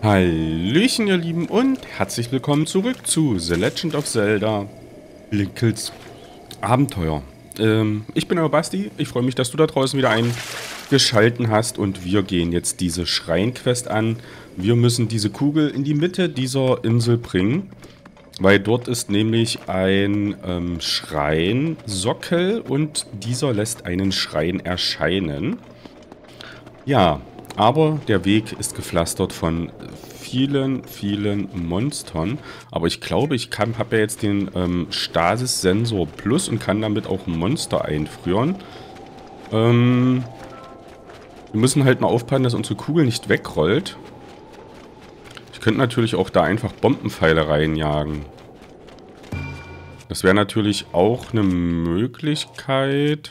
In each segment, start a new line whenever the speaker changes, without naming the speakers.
Hallöchen ihr Lieben und herzlich willkommen zurück zu The Legend of Zelda Link's Abenteuer. Ich bin euer Basti, ich freue mich, dass du da draußen wieder eingeschalten hast und wir gehen jetzt diese Schreinquest an. Wir müssen diese Kugel in die Mitte dieser Insel bringen, weil dort ist nämlich ein Schreinsockel und dieser lässt einen Schrein erscheinen. Ja, aber der Weg ist gepflastert von vielen Monstern. Aber ich glaube, ich habe ja jetzt den Stasis-Sensor Plus und kann damit auch Monster einfrieren. Wir müssen halt mal aufpassen, dass unsere Kugel nicht wegrollt. Ich könnte natürlich auch da einfach Bombenpfeile reinjagen. Das wäre natürlich auch eine Möglichkeit.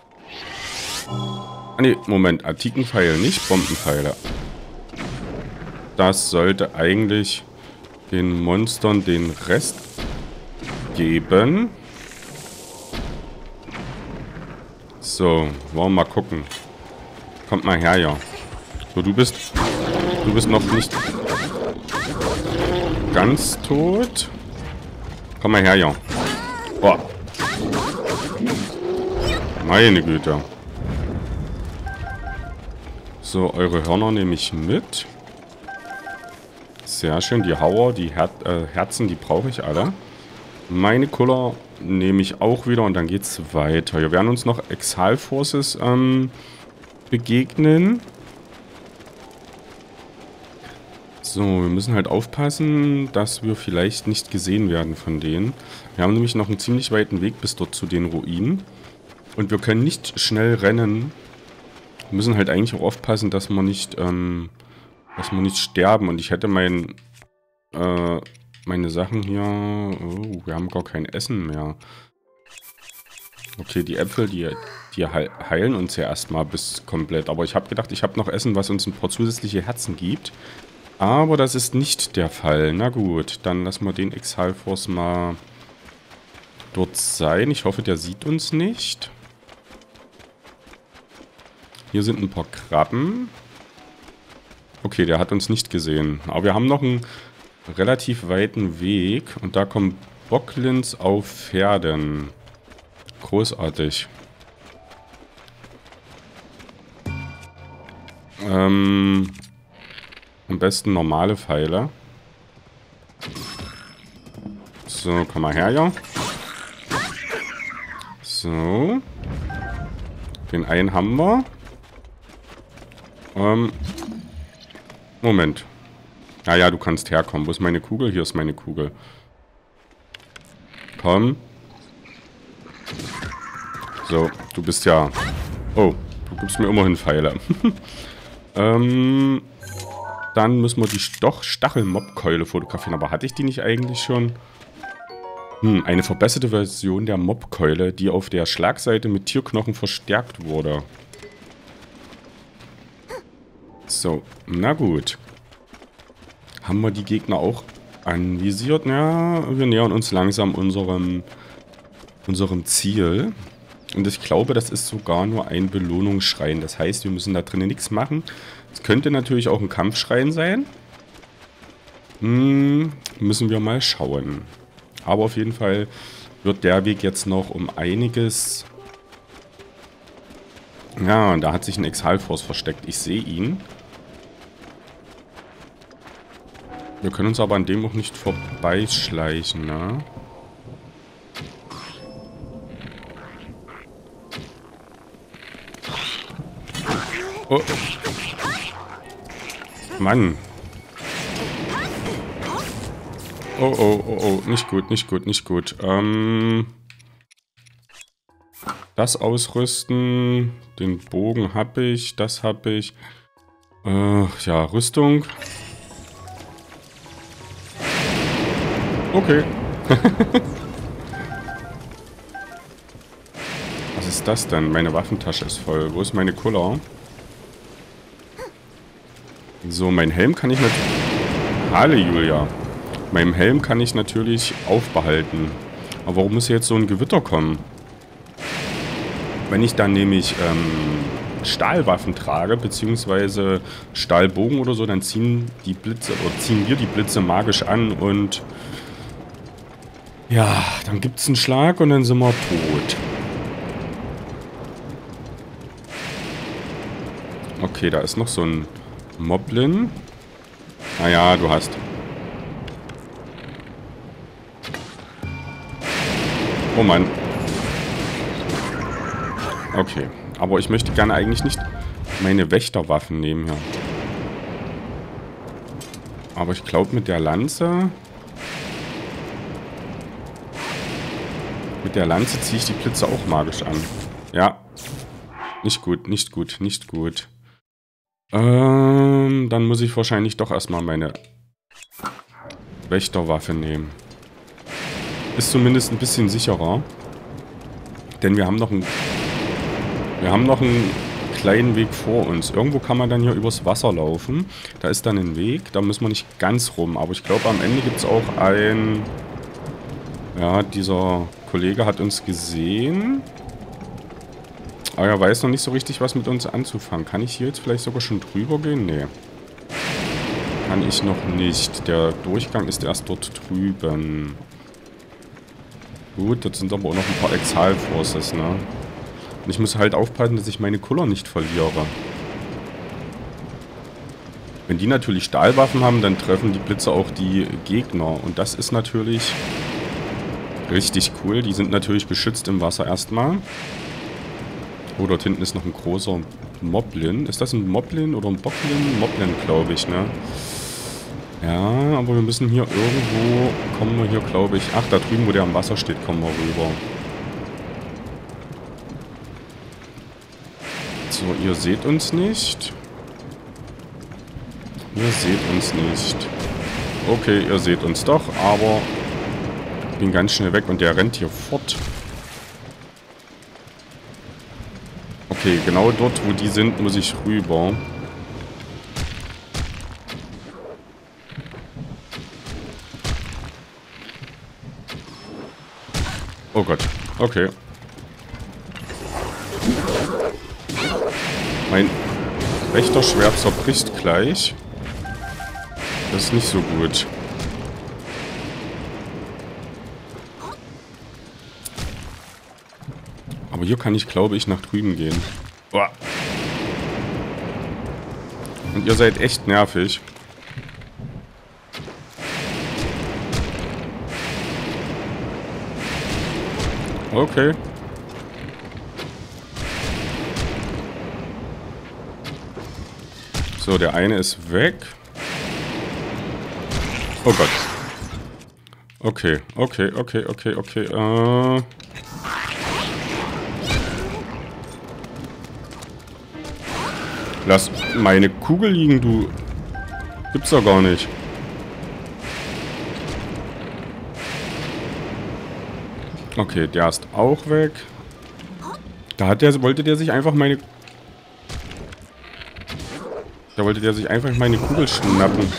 Ah ne, Moment, Antikenpfeile, nicht Bombenpfeile. Das sollte eigentlich den Monstern den Rest geben. So, wollen wir mal gucken. Kommt mal her, ja. So, du bist noch nicht ganz tot. Komm mal her, ja. Boah. Meine Güte. So, eure Hörner nehme ich mit. Sehr schön. Die Hauer, die Herzen, die brauche ich alle. Meine Kuller nehme ich auch wieder und dann geht's weiter. Wir werden uns noch Exile Forces begegnen. So, wir müssen halt aufpassen, dass wir vielleicht nicht gesehen werden von denen. Wir haben nämlich noch einen ziemlich weiten Weg bis dort zu den Ruinen. Und wir können nicht schnell rennen. Wir müssen halt eigentlich auch aufpassen, dass wir nicht sterben. Und ich hätte meine Sachen hier... Oh, wir haben gar kein Essen mehr. Okay, die Äpfel, die heilen uns ja erstmal bis komplett. Aber ich habe gedacht, ich habe noch Essen, was uns ein paar zusätzliche Herzen gibt. Aber das ist nicht der Fall. Na gut, dann lassen wir den Exile Force mal dort sein. Ich hoffe, der sieht uns nicht. Hier sind ein paar Krabben. Okay, der hat uns nicht gesehen. Aber wir haben noch einen relativ weiten Weg. Und da kommen Bocklins auf Pferden. Großartig. Am besten normale Pfeile. So, komm mal her, ja. So. Den einen haben wir. Moment. Ja, du kannst herkommen. Wo ist meine Kugel? Hier ist meine Kugel. Komm. So, du bist ja... Oh, du gibst mir immerhin Pfeile. Dann müssen wir die Stachel-Mob-Keule fotografieren. Aber hatte ich die nicht eigentlich schon? Eine verbesserte Version der Mob-Keule, die auf der Schlagseite mit Tierknochen verstärkt wurde. So, na gut. Haben wir die Gegner auch anvisiert? Ja, wir nähern uns langsam unserem Ziel. Und ich glaube, das ist sogar nur ein Belohnungsschrein. Das heißt, wir müssen da drinnen nichts machen. Es könnte natürlich auch ein Kampfschrein sein. Müssen wir mal schauen. Aber auf jeden Fall wird der Weg jetzt noch um einiges... Ja, und da hat sich ein Exile Force versteckt. Ich sehe ihn. Wir können uns aber an dem auch nicht vorbeischleichen, ne? Oh. Mann. Oh. Nicht gut. Das ausrüsten. Den Bogen habe ich. Das habe ich. Ja, Rüstung. Okay. Was ist das denn? Meine Waffentasche ist voll. Wo ist meine Kuller? So, mein Helm kann ich natürlich... Halleluja. Meinem Helm kann ich natürlich aufbehalten. Aber warum muss jetzt so ein Gewitter kommen? Wenn ich dann nämlich Stahlwaffen trage, beziehungsweise Stahlbogen oder so, dann ziehen die Blitze, oder ziehen wir die Blitze magisch an und ja, dann gibt es einen Schlag und dann sind wir tot. Okay, da ist noch so ein Moblin. Naja, du hast. Oh Mann. Okay, aber ich möchte gerne eigentlich nicht meine Wächterwaffen nehmen hier. Aber ich glaube mit der Lanze... Mit der Lanze ziehe ich die Blitze auch magisch an. Ja. Nicht gut, nicht gut, nicht gut. Dann muss ich wahrscheinlich doch erstmal meine Wächterwaffe nehmen. Ist zumindest ein bisschen sicherer. Denn wir haben noch einen kleinen Weg vor uns. Irgendwo kann man dann hier übers Wasser laufen. Da ist dann ein Weg. Da müssen wir nicht ganz rum. Aber ich glaube, am Ende gibt es auch ein... Ja, dieser Kollege hat uns gesehen. Aber er weiß noch nicht so richtig, was mit uns anzufangen. Kann ich hier jetzt vielleicht sogar schon drüber gehen? Nee. Kann ich noch nicht. Der Durchgang ist erst dort drüben. Gut, das sind aber auch noch ein paar Exal-Forces, ne? Und ich muss halt aufpassen, dass ich meine Kuller nicht verliere. Wenn die natürlich Stahlwaffen haben, dann treffen die Blitze auch die Gegner. Und das ist natürlich richtig cool. Die sind natürlich geschützt im Wasser erstmal. Oh, dort hinten ist noch ein großer Moblin. Ist das ein Moblin oder ein Boblin? Moblin, glaube ich, ne? Ja, aber wir müssen hier irgendwo... Kommen wir hier, glaube ich... Ach, da drüben, wo der am Wasser steht, kommen wir rüber. So, ihr seht uns nicht. Ihr seht uns nicht. Okay, ihr seht uns doch, aber... Ich bin ganz schnell weg und der rennt hier fort. Okay, genau dort, wo die sind, muss ich rüber. Oh Gott. Okay. Mein Wächterschwert zerbricht gleich. Das ist nicht so gut. Aber hier kann ich, glaube ich, nach drüben gehen. Boah. Und ihr seid echt nervig. Okay. So, der eine ist weg. Oh Gott. Okay, okay, okay, okay, okay. Lass meine Kugel liegen, du. Gibt's doch gar nicht. Okay, der ist auch weg. Wollte der sich einfach meine... Da wollte der sich einfach meine Kugel schnappen.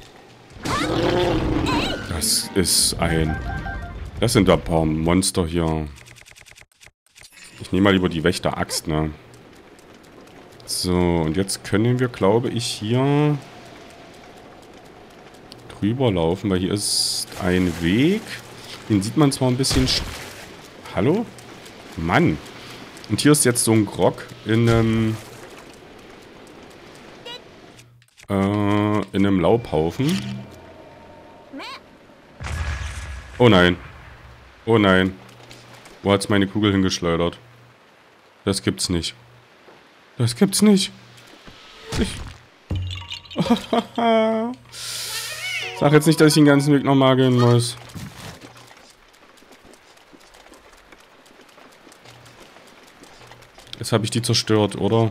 Das ist ein... Das sind ein paar Monster hier. Ich nehme mal lieber die Wächter-Axt, ne? So, und jetzt können wir, glaube ich, hier drüber laufen, weil hier ist ein Weg. Den sieht man zwar ein bisschen... Hallo? Mann. Und hier ist jetzt so ein Grog in einem Laubhaufen. Oh nein. Oh nein. Wo hat's meine Kugel hingeschleudert? Das gibt's nicht. Das gibt's nicht. Sag jetzt nicht, dass ich den ganzen Weg nochmal gehen muss. Jetzt habe ich die zerstört, oder?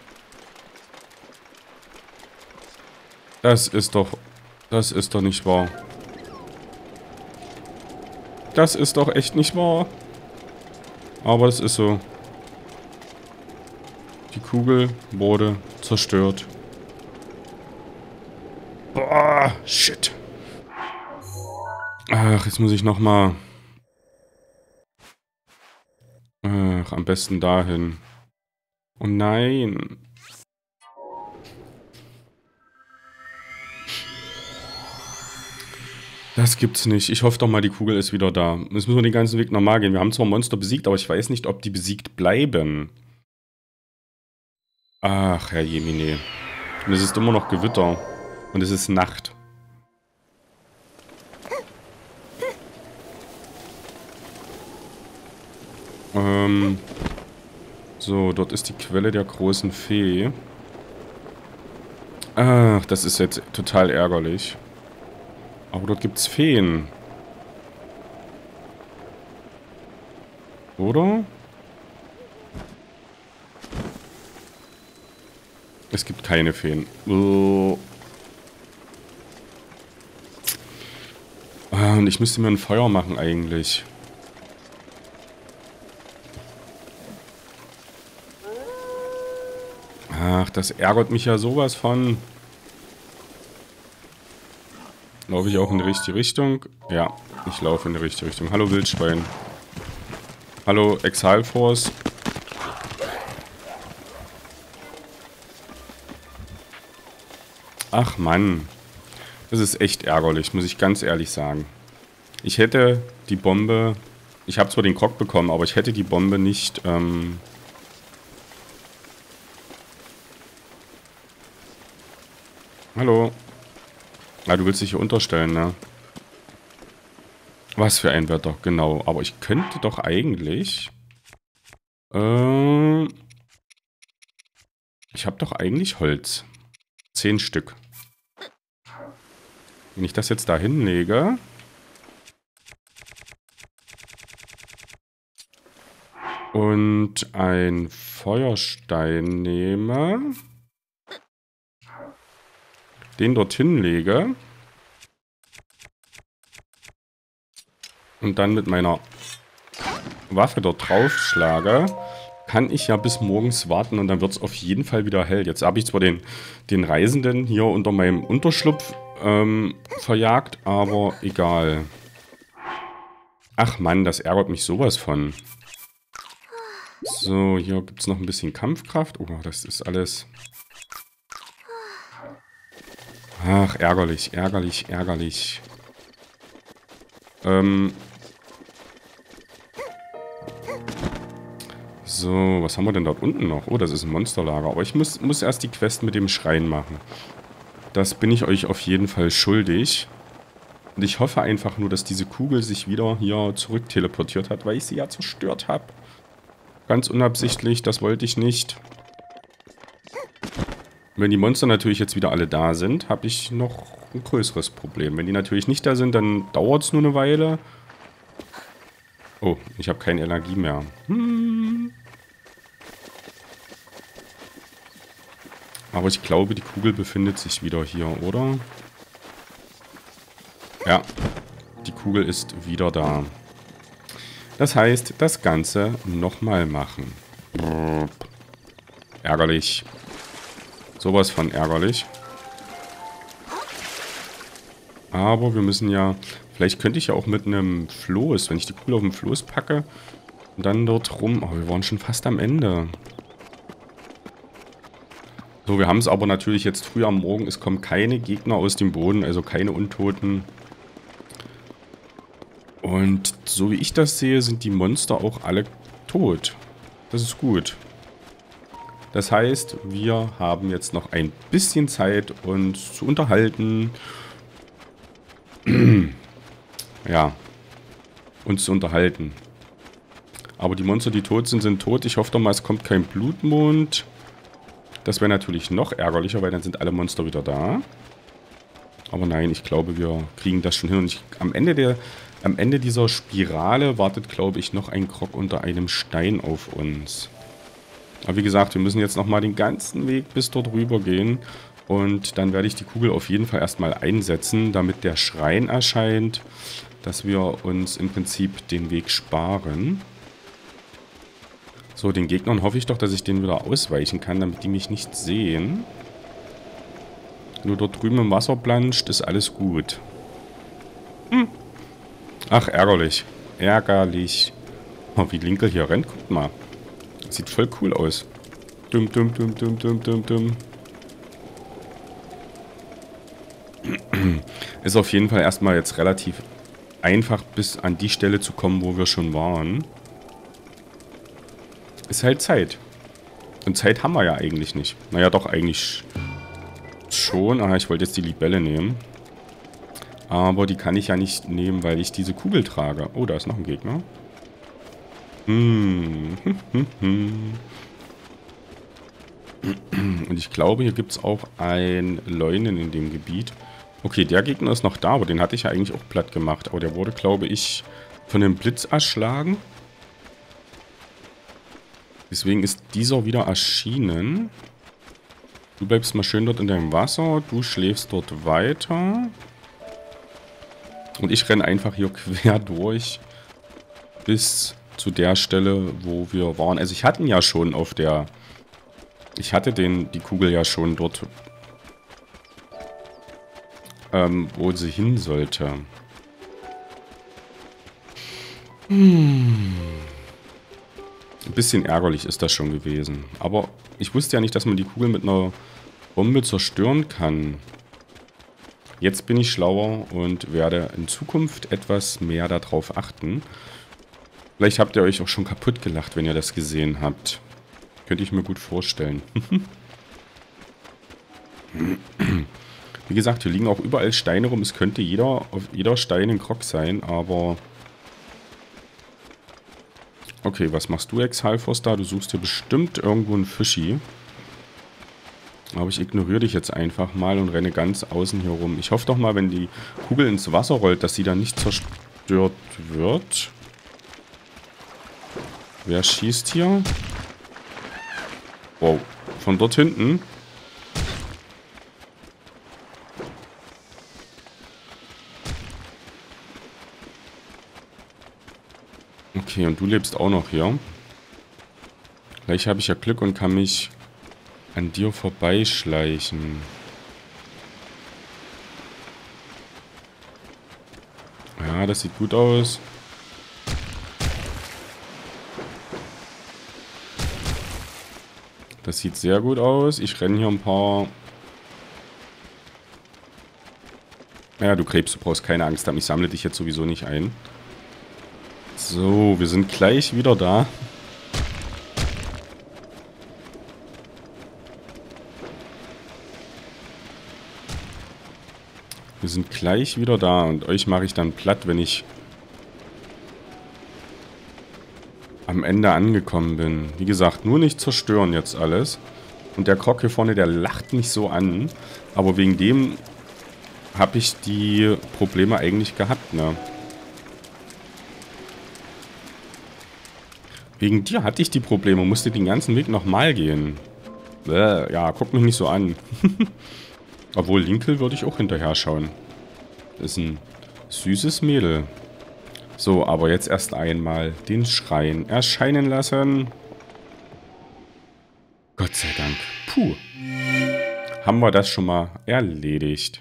Das ist doch nicht wahr. Das ist doch echt nicht wahr. Aber es ist so. Die Kugel wurde zerstört. Boah, shit. Ach, jetzt muss ich nochmal... Ach, am besten dahin. Oh nein. Das gibt's nicht. Ich hoffe doch mal, die Kugel ist wieder da. Jetzt müssen wir den ganzen Weg normal gehen. Wir haben zwar Monster besiegt, aber ich weiß nicht, ob die besiegt bleiben. Ach, Herr Jemine. Und es ist immer noch Gewitter. Und es ist Nacht. So, dort ist die Quelle der großen Fee. Ach, das ist jetzt total ärgerlich. Aber dort gibt's Feen. Oder? Es gibt keine Feen. Und ich müsste mir ein Feuer machen eigentlich. Ach, das ärgert mich ja sowas von. Laufe ich auch in die richtige Richtung? Ja, ich laufe in die richtige Richtung. Hallo Wildschwein. Hallo Exhalforce. Ach Mann. Das ist echt ärgerlich, muss ich ganz ehrlich sagen. Ich hätte die Bombe... Ich habe zwar den Krog bekommen, aber ich hätte die Bombe nicht... Hallo. Ah, du willst dich hier unterstellen, ne? Was für ein Wetter, genau. Aber ich könnte doch eigentlich... Ich habe doch eigentlich Holz. 10 Stück. Wenn ich das jetzt da hinlege... Und ein Feuerstein nehme... Den dorthin lege... Und dann mit meiner Waffe dort drauf schlage... Kann ich ja bis morgens warten und dann wird es auf jeden Fall wieder hell. Jetzt habe ich zwar den Reisenden hier unter meinem Unterschlupf verjagt, aber egal. Ach Mann, das ärgert mich sowas von. So, hier gibt es noch ein bisschen Kampfkraft. Oh, das ist alles... Ach, ärgerlich, ärgerlich, ärgerlich. So, was haben wir denn dort unten noch? Oh, das ist ein Monsterlager. Aber ich muss erst die Quest mit dem Schrein machen. Das bin ich euch auf jeden Fall schuldig. Und ich hoffe einfach nur, dass diese Kugel sich wieder hier zurück teleportiert hat, weil ich sie ja zerstört habe. Ganz unabsichtlich, das wollte ich nicht. Wenn die Monster natürlich jetzt wieder alle da sind, habe ich noch ein größeres Problem. Wenn die natürlich nicht da sind, dann dauert es nur eine Weile. Oh, ich habe keine Energie mehr. Aber ich glaube, die Kugel befindet sich wieder hier, oder? Ja, die Kugel ist wieder da. Das heißt, das Ganze nochmal machen. Ärgerlich. Sowas von ärgerlich. Aber wir müssen ja... Vielleicht könnte ich ja auch mit einem Floß, wenn ich die Kugel auf dem Floß packe und dann dort rum... Oh, wir waren schon fast am Ende. So, wir haben es aber natürlich jetzt früh am Morgen. Es kommen keine Gegner aus dem Boden, also keine Untoten. Und so wie ich das sehe, sind die Monster auch alle tot. Das ist gut. Das heißt, wir haben jetzt noch ein bisschen Zeit, uns zu unterhalten. Ja, uns zu unterhalten. Aber die Monster, die tot sind, sind tot. Ich hoffe doch mal, es kommt kein Blutmond. Das wäre natürlich noch ärgerlicher, weil dann sind alle Monster wieder da. Aber nein, ich glaube, wir kriegen das schon hin. Und am Ende dieser Spirale wartet, glaube ich, noch ein Krog unter einem Stein auf uns. Aber wie gesagt, wir müssen jetzt nochmal den ganzen Weg bis dort rüber gehen. Und dann werde ich die Kugel auf jeden Fall erstmal einsetzen, damit der Schrein erscheint, dass wir uns im Prinzip den Weg sparen. So, den Gegnern hoffe ich doch, dass ich den wieder ausweichen kann, damit die mich nicht sehen. Nur dort drüben im Wasser planscht, ist alles gut. Ach, ärgerlich. Ärgerlich. Oh, wie Linkel hier rennt, guckt mal. Sieht voll cool aus. Dum, dum, dum, dum, dum, dum, dum. Ist auf jeden Fall erstmal jetzt relativ einfach, bis an die Stelle zu kommen, wo wir schon waren. Ist halt Zeit. Und Zeit haben wir ja eigentlich nicht. Naja, doch, eigentlich schon. Ah, ich wollte jetzt die Libelle nehmen. Aber die kann ich ja nicht nehmen, weil ich diese Kugel trage. Oh, da ist noch ein Gegner. Und ich glaube, hier gibt es auch ein Leunen in dem Gebiet. Okay, der Gegner ist noch da, aber den hatte ich ja eigentlich auch platt gemacht. Aber der wurde, glaube ich, von einem Blitz erschlagen. Deswegen ist dieser wieder erschienen. Du bleibst mal schön dort in deinem Wasser. Du schläfst dort weiter. Und ich renne einfach hier quer durch. Bis zu der Stelle, wo wir waren. Also ich hatte ihn ja schon auf der... Ich hatte die Kugel ja schon dort, wo sie hin sollte. Ein bisschen ärgerlich ist das schon gewesen. Aber ich wusste ja nicht, dass man die Kugel mit einer Bombe zerstören kann. Jetzt bin ich schlauer und werde in Zukunft etwas mehr darauf achten. Vielleicht habt ihr euch auch schon kaputt gelacht, wenn ihr das gesehen habt. Könnte ich mir gut vorstellen. Wie gesagt, hier liegen auch überall Steine rum. Es könnte auf jeder Stein ein Krog sein, aber... Okay, was machst du, Exhalfos, da? Du suchst hier bestimmt irgendwo einen Fischi. Aber ich ignoriere dich jetzt einfach mal und renne ganz außen hier rum. Ich hoffe doch mal, wenn die Kugel ins Wasser rollt, dass sie dann nicht zerstört wird. Wer schießt hier? Wow, von dort hinten. Okay, und du lebst auch noch hier. Vielleicht habe ich ja Glück und kann mich an dir vorbeischleichen. Ja, das sieht gut aus. Das sieht sehr gut aus. Ich renne hier ein paar... Naja, du Krebs, du brauchst keine Angst haben. Ich sammle dich jetzt sowieso nicht ein. So, wir sind gleich wieder da. Wir sind gleich wieder da und euch mache ich dann platt, wenn ich am Ende angekommen bin. Wie gesagt, nur nicht zerstören jetzt alles. Und der Krog hier vorne, der lacht mich so an. Aber wegen dem habe ich die Probleme eigentlich gehabt, ne? Wegen dir hatte ich die Probleme, musste den ganzen Weg nochmal gehen. Ja, guck mich nicht so an. Obwohl, Linkel würde ich auch hinterher schauen. Ist ein süßes Mädel. So, aber jetzt erst einmal den Schrein erscheinen lassen. Gott sei Dank. Puh. Haben wir das schon mal erledigt.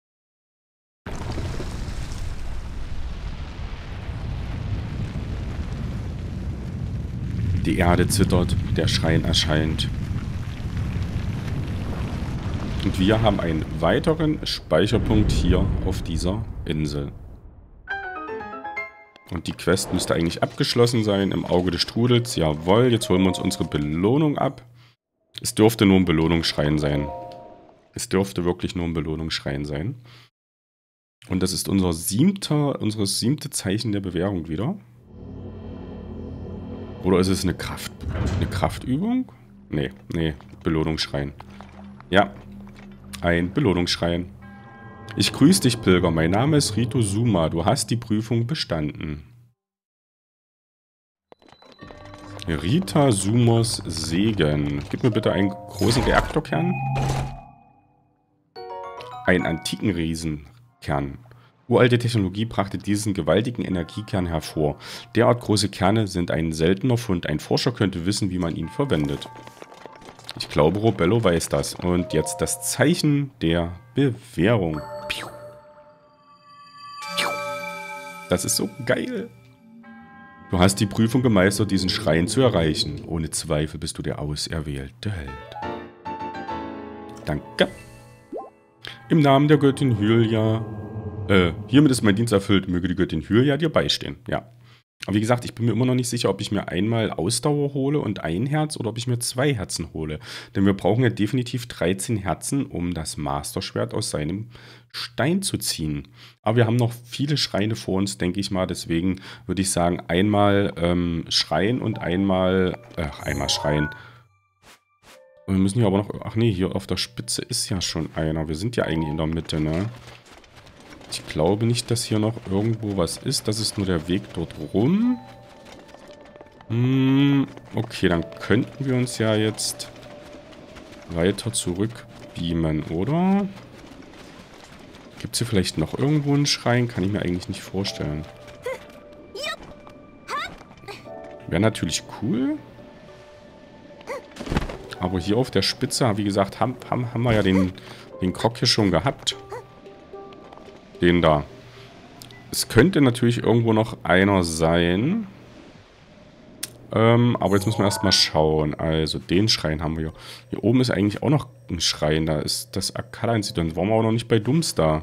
Die Erde zittert, der Schrein erscheint. Und wir haben einen weiteren Speicherpunkt hier auf dieser Insel. Und die Quest müsste eigentlich abgeschlossen sein im Auge des Strudels. Jawohl, jetzt holen wir uns unsere Belohnung ab. Es dürfte nur ein Belohnungsschrein sein. Es dürfte wirklich nur ein Belohnungsschrein sein. Und das ist unser siebte Zeichen der Bewährung wieder. Oder ist es eine Kraftübung? Nee, Belohnungsschrein. Ja, ein Belohnungsschrein. Ich grüße dich, Pilger. Mein Name ist Rito Suma. Du hast die Prüfung bestanden. Rita Sumos Segen. Gib mir bitte einen großen Reaktorkern. Einen antiken Riesenkern. Uralte Technologie brachte diesen gewaltigen Energiekern hervor. Derart große Kerne sind ein seltener Fund. Ein Forscher könnte wissen, wie man ihn verwendet. Ich glaube, Robello weiß das. Und jetzt das Zeichen der Bewährung. Das ist so geil. Du hast die Prüfung gemeistert, diesen Schrein zu erreichen. Ohne Zweifel bist du der auserwählte Held. Danke. Im Namen der Göttin Hylia. Hiermit ist mein Dienst erfüllt. Möge die Göttin Hylia dir beistehen. Ja. Aber wie gesagt, ich bin mir immer noch nicht sicher, ob ich mir einmal Ausdauer hole und ein Herz oder ob ich mir 2 Herzen hole. Denn wir brauchen ja definitiv 13 Herzen, um das Masterschwert aus seinem Stein zu ziehen. Aber wir haben noch viele Schreine vor uns, denke ich mal. Deswegen würde ich sagen, einmal Schreien und einmal Schreien. Und wir müssen hier aber noch... Ach nee, hier auf der Spitze ist ja schon einer. Wir sind ja eigentlich in der Mitte, ne? Ich glaube nicht, dass hier noch irgendwo was ist. Das ist nur der Weg dort rum. Okay, dann könnten wir uns ja jetzt weiter zurück beamen, oder? Gibt es hier vielleicht noch irgendwo einen Schrein? Kann ich mir eigentlich nicht vorstellen. Wäre natürlich cool. Aber hier auf der Spitze, wie gesagt, haben wir ja den Krog hier schon gehabt. Den da. Es könnte natürlich irgendwo noch einer sein. Aber jetzt müssen wir erstmal schauen. Also, den Schrein haben wir hier. Hier oben ist eigentlich auch noch ein Schrein. Da ist das Akkala-Institut. Waren wir auch noch nicht bei Doomstar.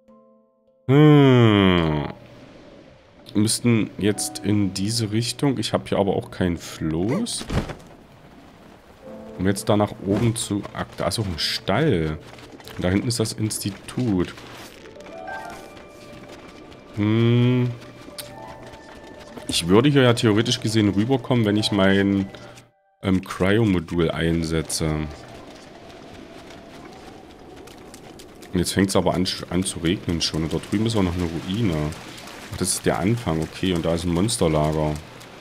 Wir müssten jetzt in diese Richtung. Ich habe hier aber auch keinen Floß. Um jetzt da nach oben zu... Da ist auch ein Stall. Und da hinten ist das Institut. Ich würde hier ja theoretisch gesehen rüberkommen, wenn ich mein Cryo-Modul einsetze. Und jetzt fängt es aber an zu regnen schon. Und dort drüben ist auch noch eine Ruine. Ach, das ist der Anfang, okay. Und da ist ein Monsterlager.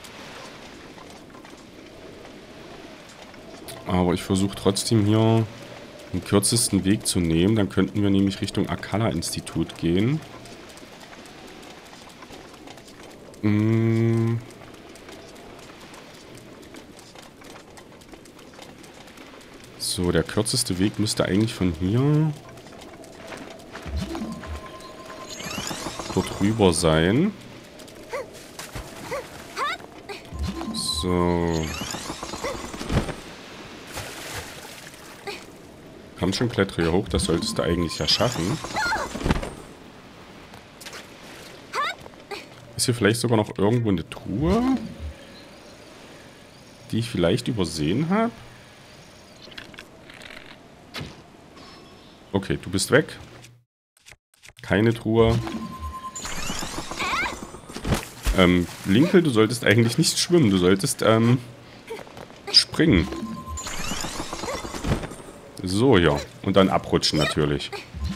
Aber ich versuche trotzdem hier den kürzesten Weg zu nehmen. Dann könnten wir nämlich Richtung Akkala-Institut gehen. So, der kürzeste Weg müsste eigentlich von hier dort rüber sein. So. Komm schon, klettere hier hoch. Das solltest du eigentlich ja schaffen. Ist hier vielleicht sogar noch irgendwo eine Truhe, die ich vielleicht übersehen habe? Okay, du bist weg. Keine Truhe. Linkel, du solltest eigentlich nicht schwimmen. Du solltest, springen. So, ja. Und dann abrutschen natürlich.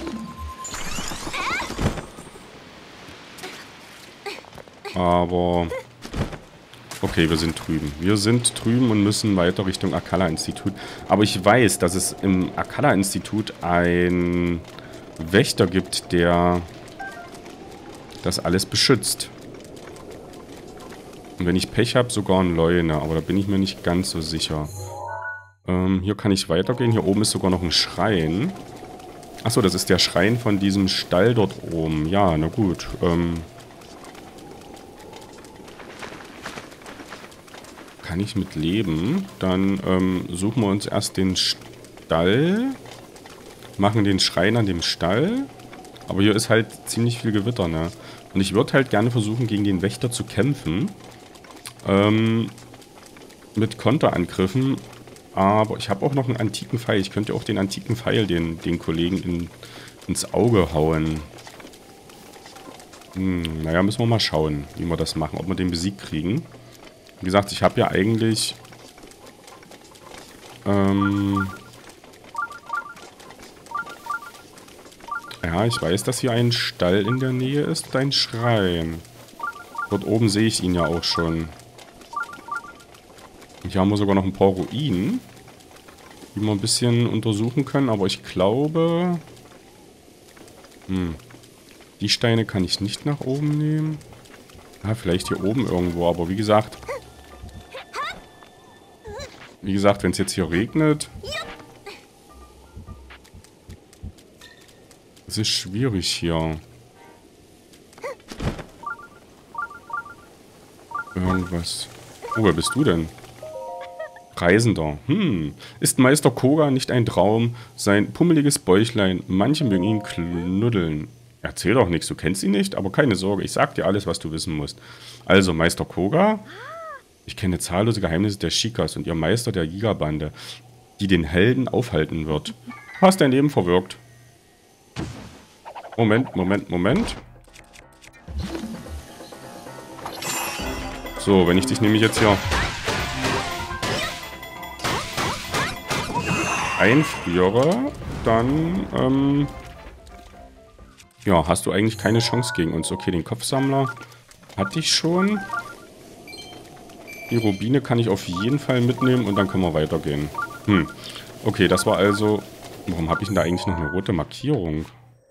Aber... Okay, wir sind drüben. Wir sind drüben und müssen weiter Richtung Akkala-Institut. Aber ich weiß, dass es im Akkala-Institut einen Wächter gibt, der das alles beschützt. Und wenn ich Pech habe, sogar ein Leune. Aber da bin ich mir nicht ganz so sicher. Hier kann ich weitergehen. Hier oben ist sogar noch ein Schrein. Achso, das ist der Schrein von diesem Stall dort oben. Ja, na gut. Kann ich mit leben. Dann suchen wir uns erst den Stall. Machen den Schrein an dem Stall. Aber hier ist halt ziemlich viel Gewitter, ne? Und ich würde halt gerne versuchen, gegen den Wächter zu kämpfen. Mit Konterangriffen. Aber ich habe auch noch einen antiken Pfeil. Ich könnte auch den antiken Pfeil den Kollegen ins Auge hauen. Naja, müssen wir mal schauen, wie wir das machen. Ob wir den besiegt kriegen. Wie gesagt, ich habe ja eigentlich... ja, ich weiß, dass hier ein Stall in der Nähe ist und ein Schrein. Dort oben sehe ich ihn ja auch schon. Und hier haben wir sogar noch ein paar Ruinen, die wir ein bisschen untersuchen können. Aber ich glaube... Die Steine kann ich nicht nach oben nehmen. Ah, vielleicht hier oben irgendwo. Aber wie gesagt... wenn es jetzt hier regnet... Es ist schwierig hier. irgendwas. Oh, wer bist du denn? Reisender. Ist Meister Koga nicht ein Traum? Sein pummeliges Bäuchlein, manche mögen ihn knuddeln. Erzähl doch nichts, du kennst ihn nicht, aber keine Sorge, ich sag dir alles, was du wissen musst. Also, Meister Koga? Ich kenne zahllose Geheimnisse der Shikas und ihr Meister der Giga-Bande, die den Helden aufhalten wird. Hast dein Leben verwirkt. Moment. So, wenn ich dich nämlich jetzt hier einfriere, dann, ja, hast du eigentlich keine Chance gegen uns. Okay, den Kopfsammler hatte ich schon. Die Rubine kann ich auf jeden Fall mitnehmen und dann können wir weitergehen. Okay, das war also... Warum habe ich denn da eigentlich noch eine rote Markierung?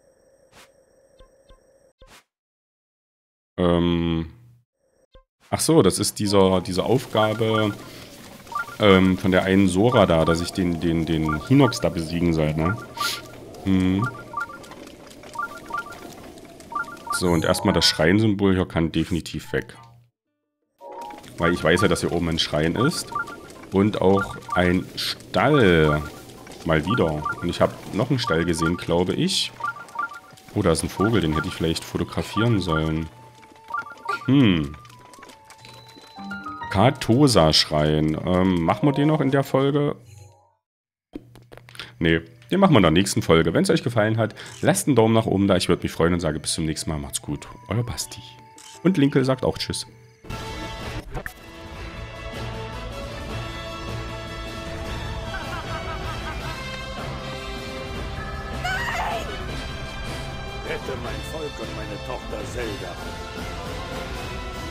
Ach so, das ist diese Aufgabe von der einen Sora da, dass ich den Hinox da besiegen soll, ne? So, und erstmal das Schrein-Symbol hier kann definitiv weg. Weil ich weiß ja, dass hier oben ein Schrein ist. Und auch ein Stall. Mal wieder. Und ich habe noch einen Stall gesehen, glaube ich. Oh, da ist ein Vogel, den hätte ich vielleicht fotografieren sollen. Katosa-Schrein. Machen wir den noch in der Folge? Nee, den machen wir in der nächsten Folge. Wenn es euch gefallen hat, lasst einen Daumen nach oben da. Ich würde mich freuen und sage bis zum nächsten Mal. Macht's gut. Euer Basti. Und Linkel sagt auch Tschüss.
Rette mein Volk und meine Tochter Zelda.